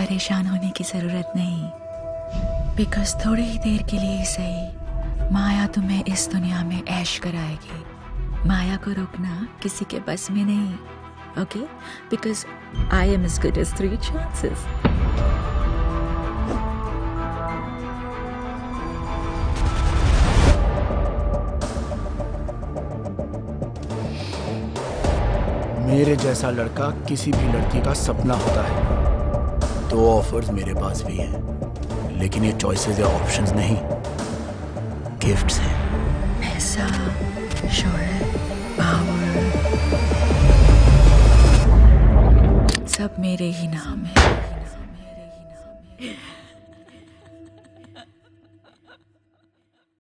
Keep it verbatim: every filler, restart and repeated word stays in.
परेशान होने की जरूरत नहीं, बिकॉज थोड़ी ही देर के लिए ही सही माया तुम्हें इस दुनिया में ऐश कराएगी। माया को रोकना किसी के बस में नहीं, okay? Because I am as good as three chances. मेरे जैसा लड़का किसी भी लड़की का सपना होता है। दो ऑफर्स मेरे पास भी हैं, लेकिन ये चॉइसेस या ऑप्शंस नहीं, गिफ्ट्स हैं। पैसा, शोहरत, पावर, सब मेरे ही नाम है।